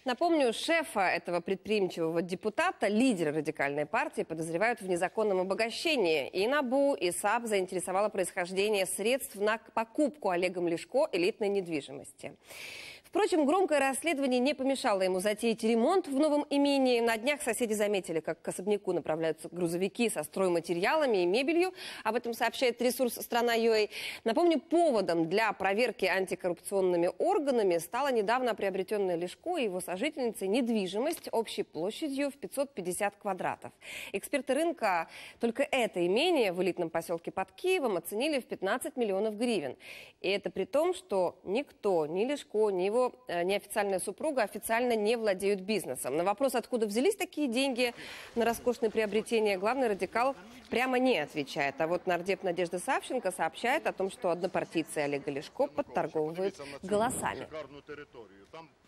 Напомню, шефа этого предприимчивого депутата, лидера радикальной партии, подозревают в незаконном обогащении. И НАБУ, и САП заинтересовало происхождение средств на покупку Олегом Ляшко элитной недвижимости. Впрочем, громкое расследование не помешало ему затеять ремонт в новом имении. На днях соседи заметили, как к особняку направляются грузовики со стройматериалами и мебелью. Об этом сообщает ресурс «Страна.ua». Напомню, поводом для проверки антикоррупционными органами стала недавно приобретенная Ляшко и его сожительницей недвижимость общей площадью в 550 квадратов. Эксперты рынка только это имение в элитном поселке под Киевом оценили в 15 миллионов гривен. И это при том, что никто, ни Ляшко, ни его неофициальная супруга официально не владеют бизнесом. На вопрос, откуда взялись такие деньги на роскошное приобретение, главный радикал прямо не отвечает. А вот нардеп Надежда Савченко сообщает о том, что однопартийцы Олега Ляшко подторговывают голосами.